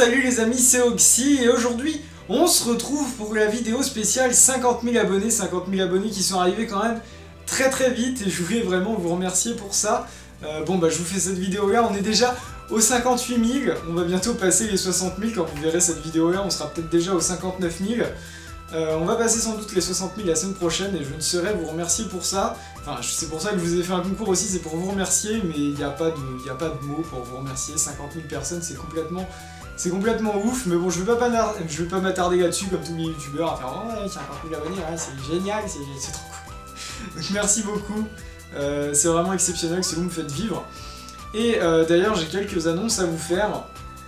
salut les amis, c'est Oxy et aujourd'hui on se retrouve pour la vidéo spéciale 50 000 abonnés, 50 000 abonnés qui sont arrivés quand même très vite et je voulais vraiment vous remercier pour ça. Je vous fais cette vidéo là, on est déjà aux 58 000, on va bientôt passer les 60 000 quand vous verrez cette vidéo là, on sera peut-être déjà aux 59 000. On va passer sans doute les 60 000 la semaine prochaine et je ne saurais vous remercier pour ça. Enfin, c'est pour ça que je vous ai fait un concours aussi, c'est pour vous remercier, mais il n'y a pas de mots pour vous remercier. 50 000 personnes, c'est complètement ouf, mais bon, je vais pas m'attarder là-dessus comme tous les youtubeurs à faire « Oh ouais, 50 000 abonnés, ouais, c'est génial, c'est trop cool ». Donc merci beaucoup, c'est vraiment exceptionnel ce que vous me faites vivre. Et d'ailleurs, j'ai quelques annonces à vous faire.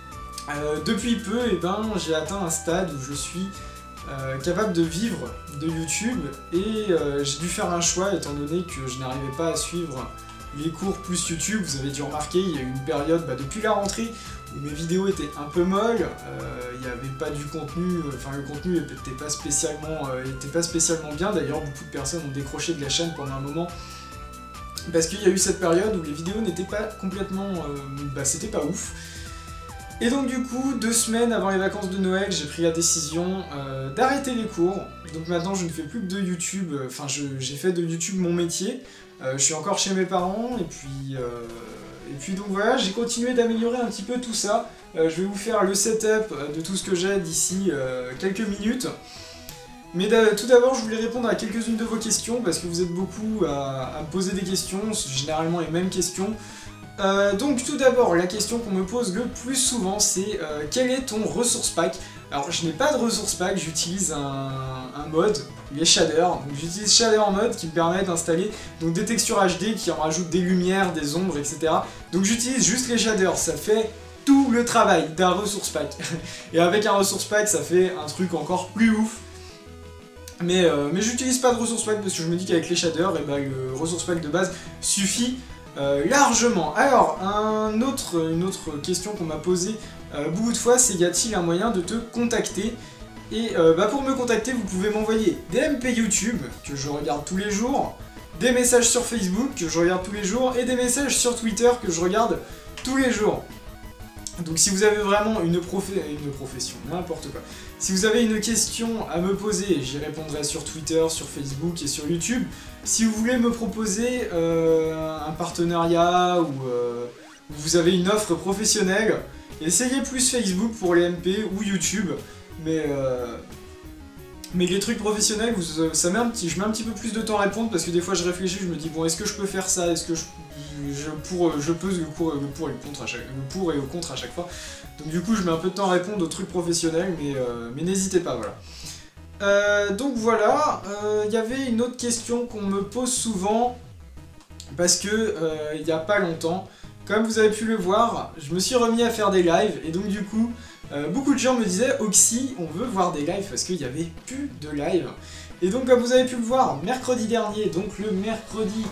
Depuis peu, j'ai atteint un stade où je suis capable de vivre de YouTube et j'ai dû faire un choix étant donné que je n'arrivais pas à suivre les cours plus YouTube. Vous avez dû remarquer, il y a eu une période depuis la rentrée où mes vidéos étaient un peu molles, il n'y avait pas du contenu, le contenu n'était pas spécialement bien. D'ailleurs, beaucoup de personnes ont décroché de la chaîne pendant un moment parce qu'il y a eu cette période où les vidéos n'étaient pas complètement, c'était pas ouf. Et donc du coup, 2 semaines avant les vacances de Noël, j'ai pris la décision d'arrêter les cours. Donc maintenant je ne fais plus que de YouTube, j'ai fait de YouTube mon métier. Je suis encore chez mes parents et puis donc voilà, j'ai continué d'améliorer un petit peu tout ça. Je vais vous faire le setup de tout ce que j'ai d'ici quelques minutes. Mais tout d'abord, je voulais répondre à quelques-unes de vos questions parce que vous êtes beaucoup à me poser des questions, c'est généralement les mêmes questions. Donc tout d'abord, la question qu'on me pose le plus souvent, c'est quel est ton resource pack? Alors je n'ai pas de resource pack, j'utilise un mode, les shaders. Donc j'utilise shader mode qui me permet d'installer des textures HD qui en rajoutent des lumières, des ombres, etc. Donc j'utilise juste les shaders, ça fait tout le travail d'un resource pack. Et avec un resource pack, ça fait un truc encore plus ouf. Mais j'utilise pas de resource pack parce que je me dis qu'avec les shaders, le resource pack de base suffit largement. Alors, une autre question qu'on m'a posée beaucoup de fois, c'est y a-t-il un moyen de te contacter? Et pour me contacter, vous pouvez m'envoyer des MP YouTube, que je regarde tous les jours, des messages sur Facebook, que je regarde tous les jours, et des messages sur Twitter, que je regarde tous les jours. Donc si vous avez vraiment une profession, n'importe quoi, si vous avez une question à me poser, j'y répondrai sur Twitter, sur Facebook et sur YouTube. Si vous voulez me proposer un partenariat ou vous avez une offre professionnelle, essayez plus Facebook pour les MP ou YouTube, mais les trucs professionnels, je mets un petit peu plus de temps à répondre parce que des fois je réfléchis, je me dis bon, est-ce que je peux faire ça, est-ce que je pose le pour et le contre à chaque fois. Donc du coup je mets un peu de temps à répondre aux trucs professionnels, mais n'hésitez pas, voilà. Donc voilà, il y avait une autre question qu'on me pose souvent, parce que il n'y a pas longtemps, comme vous avez pu le voir, je me suis remis à faire des lives, et donc du coup, beaucoup de gens me disaient « Oxy, on veut voir des lives » parce qu'il n'y avait plus de live. Et donc comme vous avez pu le voir, mercredi dernier, donc le mercredi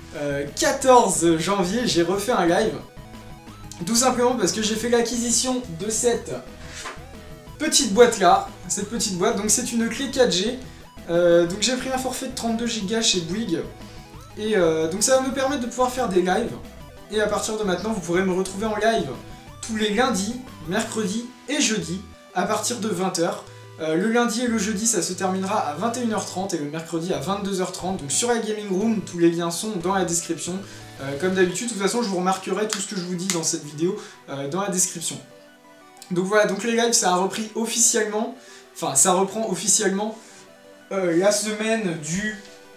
14 janvier, j'ai refait un live. Tout simplement parce que j'ai fait l'acquisition de cette petite boîte là, donc c'est une clé 4G. Donc j'ai pris un forfait de 32 Go chez Bouygues. Et donc ça va me permettre de pouvoir faire des lives. Et à partir de maintenant, vous pourrez me retrouver en live tous les lundis, mercredis et jeudis à partir de 20 h. Le lundi et le jeudi, ça se terminera à 21 h 30 et le mercredi à 22 h 30. Donc sur la Gaming Room, tous les liens sont dans la description. Comme d'habitude, de toute façon, je vous remarquerai tout ce que je vous dis dans cette vidéo dans la description. Donc voilà, donc les lives, ça a repris officiellement, ça reprend officiellement la semaine du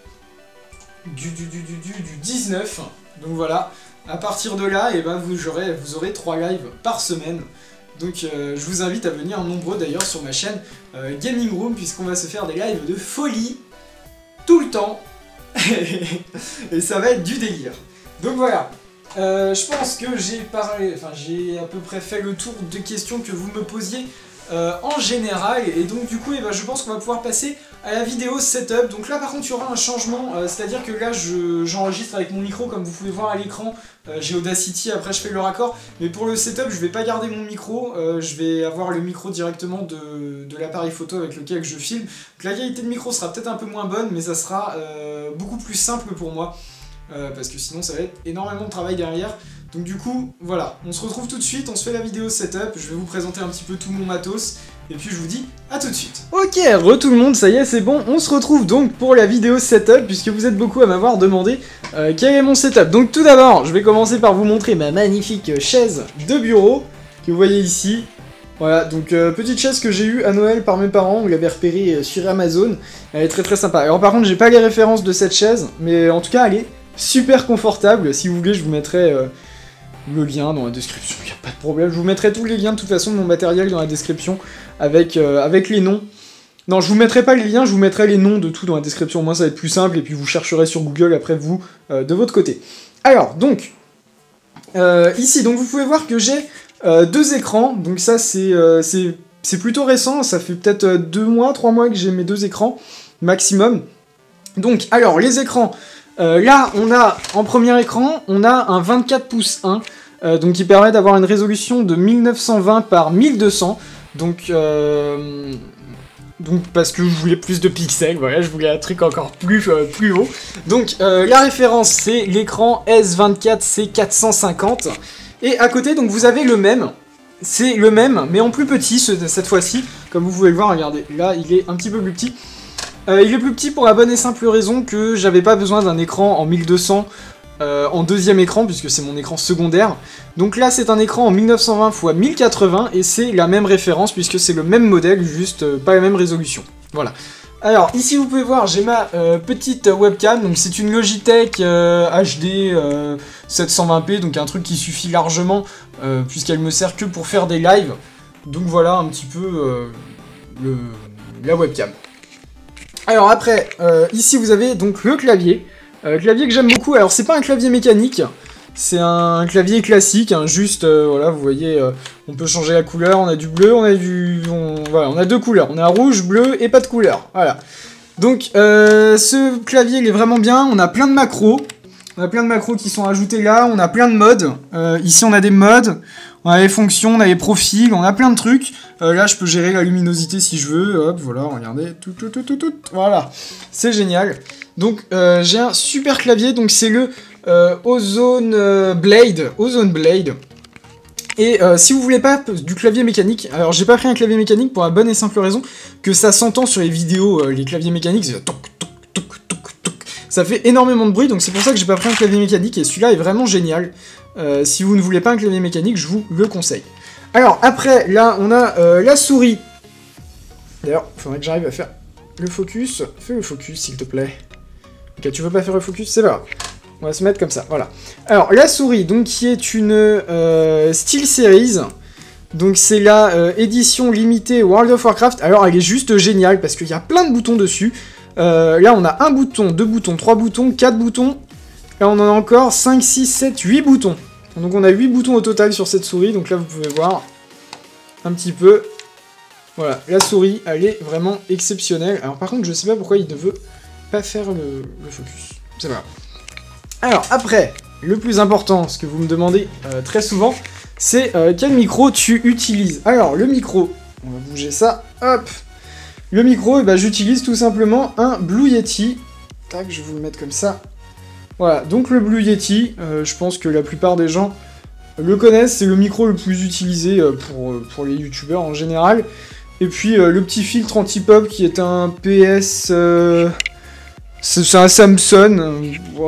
19. Donc voilà, à partir de là, vous aurez 3 lives par semaine. Donc je vous invite à venir nombreux d'ailleurs sur ma chaîne Gaming Room, puisqu'on va se faire des lives de folie tout le temps. Et ça va être du délire. Donc voilà, je pense que j'ai à peu près fait le tour des questions que vous me posiez en général, et donc du coup je pense qu'on va pouvoir passer à la vidéo setup. Donc là par contre il y aura un changement, c'est-à-dire que là j'enregistre avec mon micro comme vous pouvez voir à l'écran, j'ai Audacity, après je fais le raccord, mais pour le setup je vais pas garder mon micro, je vais avoir le micro directement de l'appareil photo avec lequel je filme. Donc la qualité de micro sera peut-être un peu moins bonne, mais ça sera beaucoup plus simple pour moi. Parce que sinon ça va être énormément de travail derrière. Donc du coup, voilà, on se retrouve tout de suite, on se fait la vidéo setup, je vais vous présenter un petit peu tout mon matos, et puis je vous dis à tout de suite. Ok, tout le monde, ça y est, c'est bon, on se retrouve donc pour la vidéo setup, puisque vous êtes beaucoup à m'avoir demandé quel est mon setup. Donc tout d'abord, je vais commencer par vous montrer ma magnifique chaise de bureau, que vous voyez ici. Voilà, donc petite chaise que j'ai eue à Noël par mes parents, on l'avait repérée sur Amazon, elle est très très sympa. Alors par contre, j'ai pas les références de cette chaise, mais en tout cas, elle est super confortable. Si vous voulez, je vous mettrai le lien dans la description, il n'y a pas de problème. Je vous mettrai tous les liens de toute façon de mon matériel dans la description avec les noms. Non, je vous mettrai pas les liens, je vous mettrai les noms de tout dans la description. Au moins ça va être plus simple et puis vous chercherez sur Google après vous de votre côté. Alors, donc, ici, donc vous pouvez voir que j'ai 2 écrans. Donc ça, c'est plutôt récent. Ça fait peut-être 2 mois, 3 mois que j'ai mes 2 écrans maximum. Donc, alors, les écrans... là, on a, en premier écran, on a un 24 pouces 1, donc qui permet d'avoir une résolution de 1920 par 1200, donc parce que je voulais plus de pixels, voilà, je voulais un truc encore plus haut. Donc, la référence, c'est l'écran S24C450, et à côté, donc, vous avez le même, c'est le même, mais en plus petit, cette fois-ci, comme vous pouvez le voir, regardez, là, il est un petit peu plus petit. Il est plus petit pour la bonne et simple raison que j'avais pas besoin d'un écran en 1200 en deuxième écran, puisque c'est mon écran secondaire. Donc là, c'est un écran en 1920 x 1080, et c'est la même référence, puisque c'est le même modèle, juste pas la même résolution. Voilà. Alors, ici, vous pouvez voir, j'ai ma petite webcam, donc c'est une Logitech HD 720p, donc un truc qui suffit largement, puisqu'elle me sert que pour faire des lives. Donc voilà un petit peu la webcam. Alors après, ici vous avez donc le clavier que j'aime beaucoup. Alors c'est pas un clavier mécanique, c'est un clavier classique, hein, juste, voilà, vous voyez, on peut changer la couleur, on a du bleu, voilà, on a 2 couleurs, on a rouge, bleu et pas de couleur, voilà. Donc ce clavier il est vraiment bien, on a plein de macros, qui sont ajoutés là, on a plein de modes, ici on a des modes, on a les fonctions, on a les profils, on a plein de trucs. Là, je peux gérer la luminosité si je veux. Hop, voilà, regardez. Tout. Voilà, c'est génial. Donc, j'ai un super clavier. Donc, c'est le Ozone Blade. Et si vous voulez pas du clavier mécanique, alors j'ai pas pris un clavier mécanique pour la bonne et simple raison que ça s'entend sur les vidéos, les claviers mécaniques, c'est toc. Ça fait énormément de bruit, donc c'est pour ça que j'ai pas pris un clavier mécanique, et celui-là est vraiment génial. Si vous ne voulez pas un clavier mécanique, je vous le conseille. Alors, après, là, on a la souris. D'ailleurs, il faudrait que j'arrive à faire le focus. Fais le focus, s'il te plaît. Ok, tu veux pas faire le focus? C'est pas grave. On va se mettre comme ça, voilà. Alors, la souris, donc, qui est une SteelSeries. Donc, c'est la édition limitée World of Warcraft. Alors, elle est juste géniale, parce qu'il y a plein de boutons dessus. Là, on a 1 bouton, 2 boutons, 3 boutons, 4 boutons. Là, on en a encore 5, 6, 7, 8 boutons. Donc, on a 8 boutons au total sur cette souris. Donc là, vous pouvez voir un petit peu. Voilà, la souris, elle est vraiment exceptionnelle. Alors, par contre, je sais pas pourquoi il ne veut pas faire le focus. C'est pas grave. Alors, après, le plus important, ce que vous me demandez très souvent, c'est quel micro tu utilises. Alors, le micro, on va bouger ça, hop. Le micro, eh ben, j'utilise tout simplement un Blue Yeti. Tac, je vais vous le mettre comme ça. Voilà, donc le Blue Yeti, je pense que la plupart des gens le connaissent, c'est le micro le plus utilisé pour les youtubeurs en général. Et puis le petit filtre anti-pop qui est un PS... c'est un Samsung,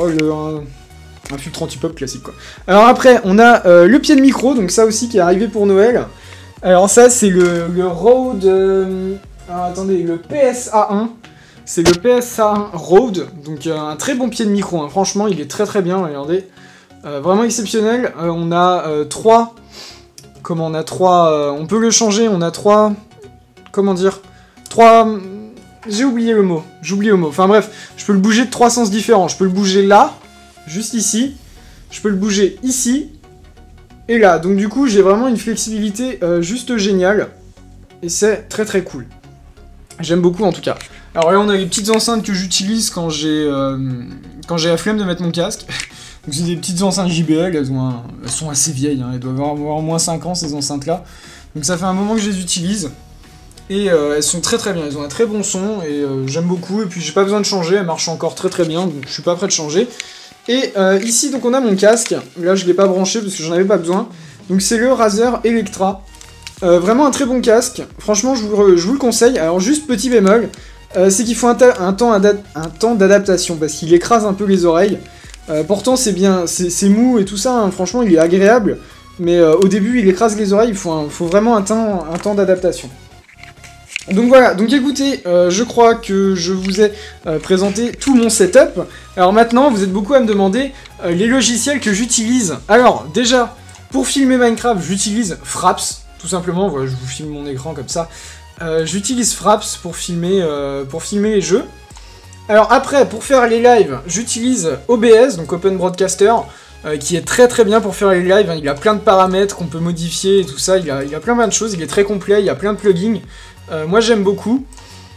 un filtre anti-pop classique quoi. Alors après, on a le pied de micro, donc ça aussi qui est arrivé pour Noël. Alors ça, c'est le Rode... alors attendez, le PSA1. C'est le PSA1 Rode, donc un très bon pied de micro, hein. Franchement il est très très bien, regardez. Vraiment exceptionnel, on a 3... Comment on a 3... on peut le changer, on a 3... Comment dire 3... J'ai oublié le mot, enfin bref, je peux le bouger de 3 sens différents. Je peux le bouger là, juste ici, je peux le bouger ici, et là. Donc du coup j'ai vraiment une flexibilité juste géniale, et c'est très très cool. J'aime beaucoup en tout cas. Alors là on a les petites enceintes que j'utilise quand j'ai la flemme de mettre mon casque. Donc c'est des petites enceintes JBL, elles sont assez vieilles, hein. Elles doivent avoir au moins 5 ans ces enceintes là. Donc ça fait un moment que je les utilise. Et elles sont très très bien, elles ont un très bon son et j'aime beaucoup. Et puis j'ai pas besoin de changer, elles marchent encore très très bien, donc je suis pas prêt de changer. Et ici, donc on a mon casque. Là, je l'ai pas branché parce que j'en avais pas besoin. Donc c'est le Razer Electra. Vraiment un très bon casque. Franchement, je vous le conseille. Alors juste petit bémol, c'est qu'il faut un temps d'adaptation parce qu'il écrase un peu les oreilles. Pourtant c'est bien, c'est mou et tout ça, hein. Franchement il est agréable. Mais au début il écrase les oreilles, il faut vraiment un temps d'adaptation. Donc voilà, donc écoutez, je crois que je vous ai présenté tout mon setup. Alors maintenant, vous êtes beaucoup à me demander les logiciels que j'utilise. Alors déjà, pour filmer Minecraft, j'utilise Fraps, tout simplement. Voilà, je vous filme mon écran comme ça. J'utilise Fraps pour filmer les jeux. Alors après, pour faire les lives, j'utilise OBS, donc Open Broadcaster, qui est très très bien pour faire les lives, hein. Il a plein de paramètres qu'on peut modifier et tout ça, il a plein de choses, il est très complet, il y a plein de plugins. Moi j'aime beaucoup.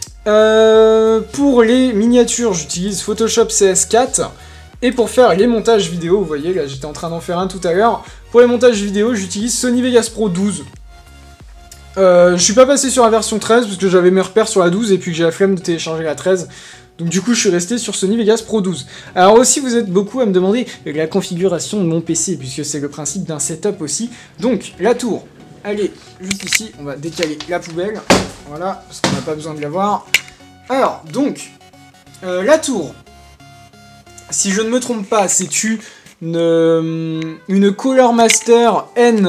Pour les miniatures, j'utilise Photoshop CS4. Et pour faire les montages vidéo, vous voyez, là j'étais en train d'en faire un tout à l'heure. Pour les montages vidéo, j'utilise Sony Vegas Pro 12. Je suis pas passé sur la version 13 parce que j'avais mes repères sur la 12 et puis que j'ai la flemme de télécharger la 13. Donc du coup je suis resté sur Sony Vegas Pro 12. Alors aussi vous êtes beaucoup à me demander la configuration de mon PC, puisque c'est le principe d'un setup aussi. Donc la tour, elle est juste ici, on va décaler la poubelle, voilà, parce qu'on n'a pas besoin de la voir. Alors donc, la tour, si je ne me trompe pas, c'est une Color Master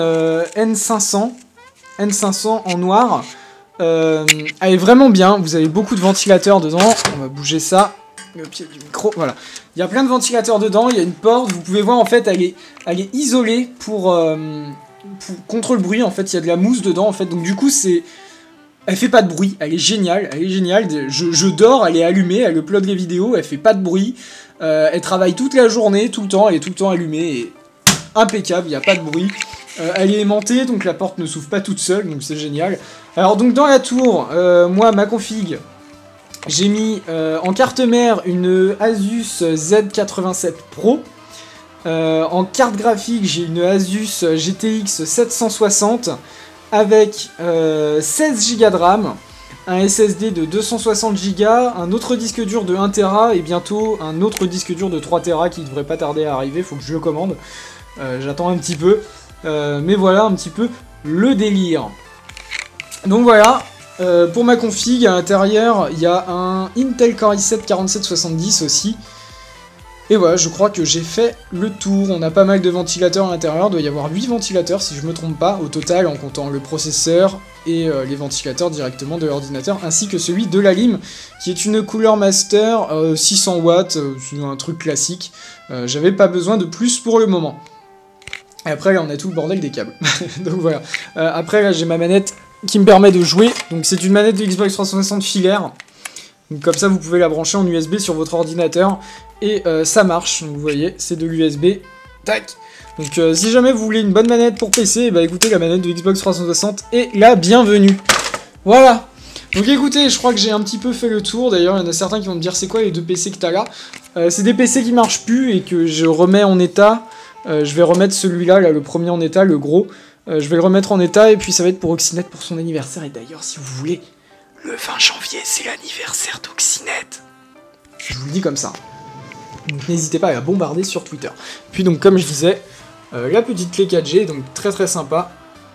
N500 en noir. Elle est vraiment bien, vous avez beaucoup de ventilateurs dedans, on va bouger ça, le pied du micro, voilà. Il y a plein de ventilateurs dedans, il y a une porte, vous pouvez voir en fait, elle est isolée contre le bruit, en fait, il y a de la mousse dedans, en fait, donc du coup, elle fait pas de bruit, elle est géniale, je dors, elle est allumée, elle upload les vidéos, elle fait pas de bruit, elle travaille toute la journée, tout le temps, elle est tout le temps allumée, et impeccable, il n'y a pas de bruit. Elle est aimantée, donc la porte ne s'ouvre pas toute seule, donc c'est génial. Alors donc dans la tour, moi ma config, j'ai mis en carte mère une Asus Z87 Pro. En carte graphique, j'ai une Asus GTX 760 avec 16 Go de RAM, un SSD de 260 Go, un autre disque dur de 1 Tera et bientôt un autre disque dur de 3 Tera qui devrait pas tarder à arriver, faut que je le commande. J'attends un petit peu. Mais voilà un petit peu le délire. Donc voilà, pour ma config, à l'intérieur, il y a un Intel Core i7 4770 aussi. Et voilà, je crois que j'ai fait le tour. On a pas mal de ventilateurs à l'intérieur, il doit y avoir 8 ventilateurs si je me trompe pas, au total, en comptant le processeur et les ventilateurs directement de l'ordinateur, ainsi que celui de la lime, qui est une Cooler Master 600 watts, c'est un truc classique. J'avais pas besoin de plus pour le moment. Et après là on a tout le bordel des câbles. Donc voilà. Après là j'ai ma manette qui me permet de jouer. Donc c'est une manette de Xbox 360 filaire. Donc comme ça vous pouvez la brancher en USB sur votre ordinateur. Et ça marche. Donc vous voyez c'est de l'USB. Tac. Donc si jamais vous voulez une bonne manette pour PC, bah écoutez la manette de Xbox 360 est la bienvenue. Voilà. Donc écoutez, je crois que j'ai un petit peu fait le tour. D'ailleurs il y en a certains qui vont me dire c'est quoi les deux PC que t'as là. C'est des PC qui marchent plus et que je remets en état. Je vais remettre celui-là, là, le premier en état, le gros. Je vais le remettre en état et puis ça va être pour Oxynet pour son anniversaire. Et d'ailleurs, si vous voulez, le 20 janvier, c'est l'anniversaire d'Oxynet. Je vous le dis comme ça. Donc n'hésitez pas à la bombarder sur Twitter. Puis donc, comme je disais, la petite clé 4G, donc très très sympa.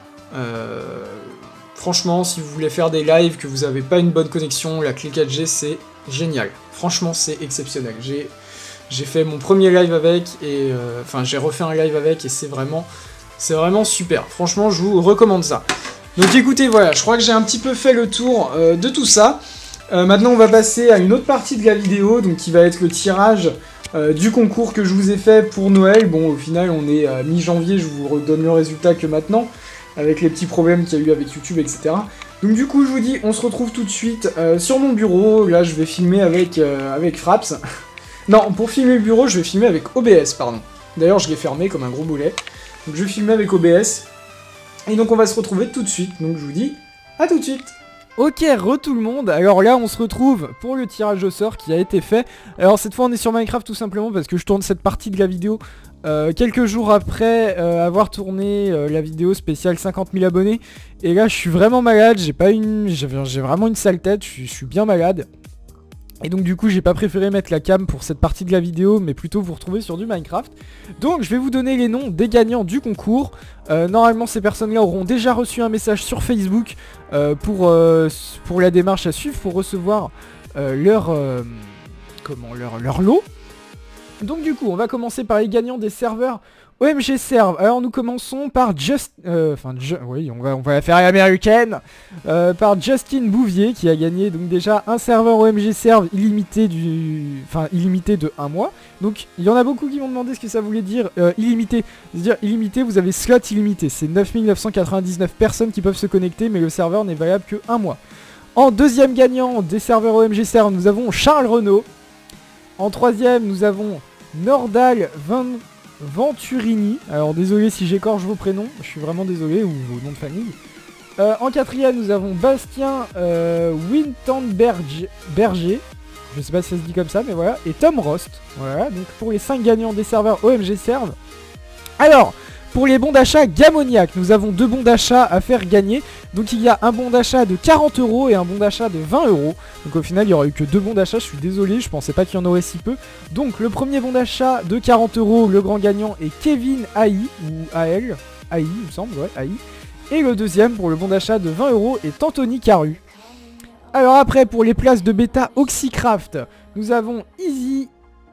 Franchement, si vous voulez faire des lives, que vous n'avez pas une bonne connexion, la clé 4G, c'est génial. Franchement, c'est exceptionnel. J'ai fait mon premier live avec, et enfin j'ai refait un live avec, et c'est vraiment super. Franchement, je vous recommande ça. Donc écoutez, voilà, je crois que j'ai un petit peu fait le tour de tout ça. Maintenant, on va passer à une autre partie de la vidéo, donc qui va être le tirage du concours que je vous ai fait pour Noël. Bon, au final, on est à mi-janvier, je vous redonne le résultat que maintenant, avec les petits problèmes qu'il y a eu avec YouTube, etc. Donc du coup, je vous dis, on se retrouve tout de suite sur mon bureau. Là, je vais filmer avec Fraps. Non, pour filmer le bureau, je vais filmer avec OBS, pardon. D'ailleurs, je l'ai fermé comme un gros boulet. Donc je vais filmer avec OBS. Et donc on va se retrouver tout de suite. Donc je vous dis, à tout de suite. Ok, tout le monde. Alors là, on se retrouve pour le tirage au sort qui a été fait. Alors cette fois, on est sur Minecraft tout simplement parce que je tourne cette partie de la vidéo quelques jours après avoir tourné la vidéo spéciale 50 000 abonnés. Et là, je suis vraiment malade. J'ai vraiment une sale tête. Je suis bien malade. Et donc du coup j'ai pas préféré mettre la cam pour cette partie de la vidéo, mais plutôt vous retrouver sur du Minecraft. Donc je vais vous donner les noms des gagnants du concours. Normalement ces personnes là auront déjà reçu un message sur Facebook pour la démarche à suivre, pour recevoir leur lot. Donc du coup on va commencer par les gagnants des serveurs OMG Serve. Alors nous commençons par oui, on va la faire américaine. Par Justin Bouvier qui a gagné donc déjà un serveur OMG Serve illimité illimité de 1 mois. Donc il y en a beaucoup qui m'ont demandé ce que ça voulait dire illimité. C'est-à-dire illimité, vous avez slot illimité. C'est 9999 personnes qui peuvent se connecter, mais le serveur n'est valable que 1 mois. En deuxième gagnant des serveurs OMG Serve, nous avons Charles Renaud. En troisième, nous avons Nordal Venturini. Alors désolé si j'écorche vos prénoms, je suis vraiment désolé, ou vos noms de famille. En quatrième, nous avons Bastien Wintenberger. Je sais pas si ça se dit comme ça, mais voilà. Et Tom Rost. Voilà, donc pour les 5 gagnants des serveurs OMG Serve. Alors, pour les bons d'achat Gamoniac, nous avons 2 bons d'achat à faire gagner. Donc il y a un bon d'achat de 40 € et un bon d'achat de 20 €. Donc au final il n'y aura eu que 2 bons d'achat, je suis désolé, je pensais pas qu'il y en aurait si peu. Donc le premier bon d'achat de 40 €, le grand gagnant est Kevin AI, ou AL, AI il me semble, ouais, AI. Et le deuxième pour le bon d'achat de 20 € est Anthony Caru. Alors après pour les places de bêta Oxycraft, nous avons Easy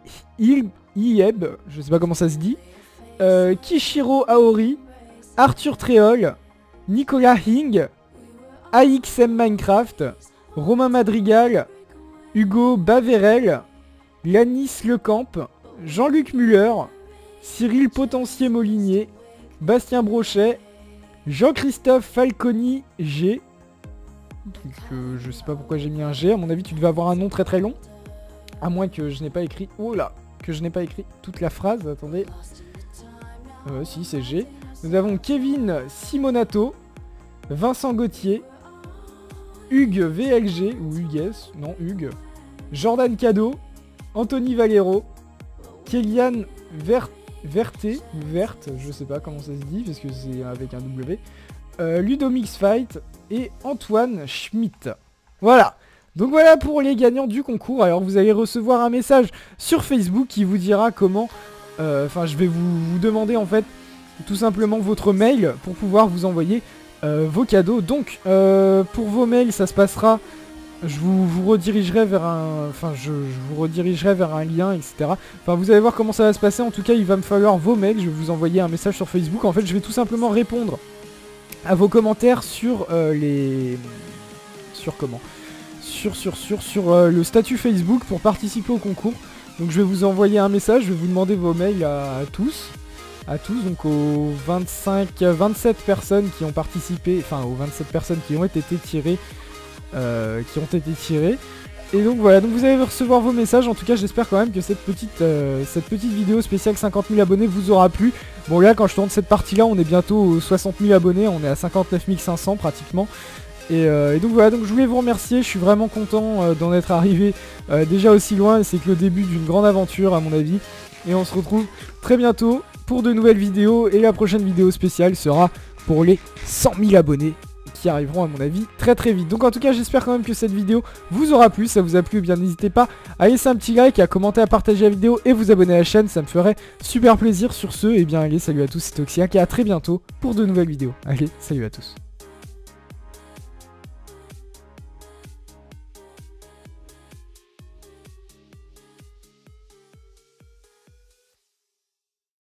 Ieb, je sais pas comment ça se dit. Kishiro Aori, Arthur Tréol, Nicolas Hing, AXM Minecraft, Romain Madrigal, Hugo Baverel, Lanis Lecamp, Jean-Luc Muller, Cyril Potentier-Molinier, Bastien Brochet, Jean-Christophe Falconi G. Donc, je sais pas pourquoi j'ai mis un G, à mon avis tu devais avoir un nom très très long. À moins que je n'ai pas écrit... Oh là, que je n'ai pas écrit toute la phrase, attendez... si c'est G. Nous avons Kevin Simonato, Vincent Gauthier, Hugues VLG, ou Hugues, non Hugues, Jordan Cado, Anthony Valero, Kéliane Verte, je sais pas comment ça se dit, parce que c'est avec un W, Ludomix Fight et Antoine Schmitt. Voilà. Donc voilà pour les gagnants du concours. Alors vous allez recevoir un message sur Facebook qui vous dira comment... je vais vous demander en fait tout simplement votre mail pour pouvoir vous envoyer vos cadeaux. Donc pour vos mails ça se passera, je vous redirigerai vers un, je vous redirigerai vers un lien, etc. Enfin vous allez voir comment ça va se passer. En tout cas il va me falloir vos mails. Je vais vous envoyer un message sur Facebook. En fait je vais tout simplement répondre à vos commentaires sur le statut Facebook pour participer au concours. Donc je vais vous envoyer un message, je vais vous demander vos mails à tous, donc aux 27 personnes qui ont participé, enfin aux 27 personnes qui ont été tirées, Et donc voilà, donc vous allez recevoir vos messages. En tout cas j'espère quand même que cette petite vidéo spéciale 50 000 abonnés vous aura plu. Bon là quand je tourne cette partie là on est bientôt aux 60 000 abonnés, on est à 59 500 pratiquement. Et donc voilà, donc je voulais vous remercier, je suis vraiment content d'en être arrivé déjà aussi loin. C'est que le début d'une grande aventure à mon avis. Et on se retrouve très bientôt pour de nouvelles vidéos. Et la prochaine vidéo spéciale sera pour les 100 000 abonnés qui arriveront à mon avis très très vite. Donc en tout cas j'espère quand même que cette vidéo vous aura plu. Si ça vous a plu, eh bien n'hésitez pas à laisser un petit like, à commenter, à partager la vidéo et vous abonner à la chaîne. Ça me ferait super plaisir. Sur ce, et bien allez, salut à tous, c'était Oxyac et à très bientôt pour de nouvelles vidéos. Allez, salut à tous.